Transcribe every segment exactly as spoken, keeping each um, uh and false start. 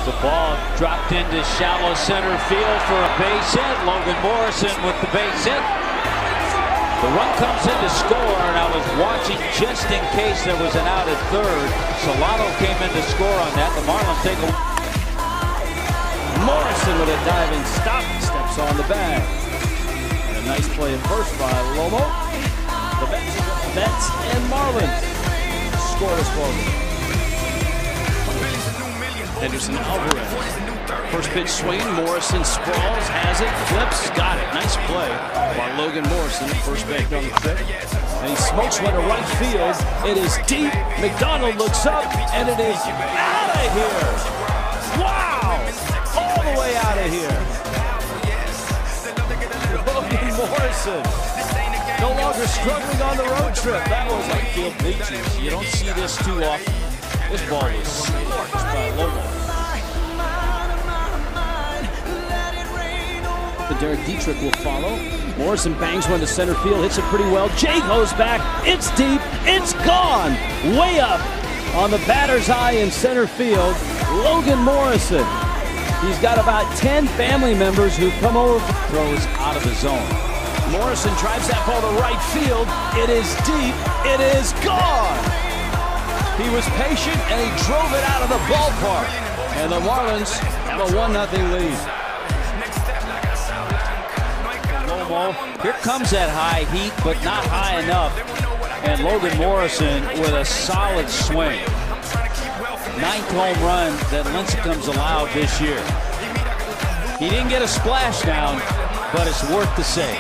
The ball dropped into shallow center field for a base hit. Logan Morrison with the base hit. The run comes in to score, and I was watching just in case there was an out at third. Solano came in to score on that. The Marlins take a... Morrison with a diving stop, steps on the bag. And a nice play at first by Lomo. The Mets, Mets and Marlins scoreless ball game. Henderson Alvarez. First pitch swing. Morrison sprawls, has it, flips, got it. Nice play by Logan Morrison. First back on the trip. And he smokes one to right field. It is deep. McDonald looks up, and it is out of here. Wow! All the way out of here. Logan Morrison. No longer struggling on the road trip. That was like field bleachers. You don't see this too often. This ball was scorched by Lomo. The Derek Dietrich will follow. Morrison bangs one to center field, hits it pretty well. Jay goes back. It's deep. It's gone. Way up on the batter's eye in center field. Logan Morrison. He's got about ten family members who come over. Throws out of the zone. Morrison drives that ball to right field. It is deep. It is gone. He was patient, and he drove it out of the ballpark. And the Marlins have a one nothing lead. Lomo, here comes that high heat, but not high enough. And Logan Morrison with a solid swing. Ninth home run that Lincecum's allowed this year. He didn't get a splash down, but it's worth the save.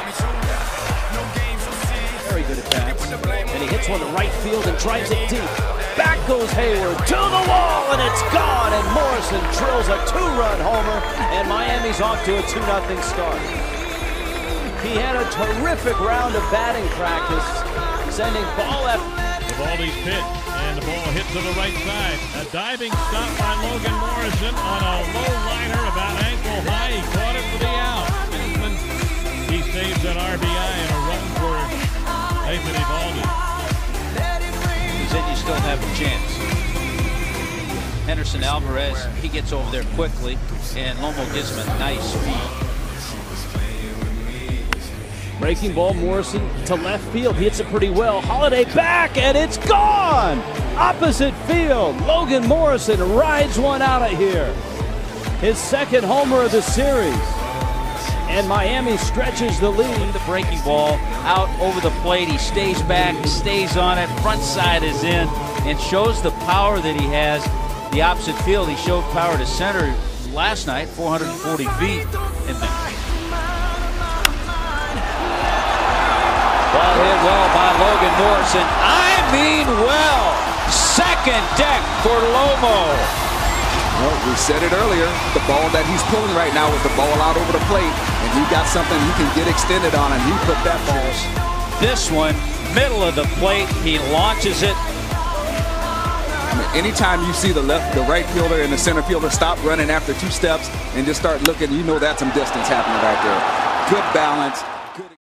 Very good at that. And he hits one to right field and drives it deep. Back goes Hayward to the wall, and it's gone. And Morrison drills a two-run homer, and Miami's off to a two nothing start. He had a terrific round of batting practice, sending ball after. Eovaldi's pitch, and the ball hit to the right side. A diving stop by Logan Morrison on a low liner about ankle high. He caught it for the out. Kinsman, he saves an R B I and a run for Nathan Eovaldi. He said you still have a chance. Henderson Alvarez, he gets over there quickly, and Lomo gives him a nice feed. Breaking ball, Morrison to left field. He hits it pretty well. Holiday back, and it's gone! Opposite field. Logan Morrison rides one out of here. His second homer of the series. And Miami stretches the lead. The breaking ball out over the plate. He stays back, stays on it. Front side is in, and shows the power that he has. The opposite field, he showed power to center last night, four hundred forty feet. In the ball hit well by Logan Morrison. I mean well. Second deck for Lomo. Well, we said it earlier. The ball that he's pulling right now is the ball out over the plate. And he got something he can get extended on, and he put that ball. This one, middle of the plate. He launches it. I mean, anytime you see the left, the right fielder and the center fielder stop running after two steps and just start looking, you know that's some distance happening right there. Good balance.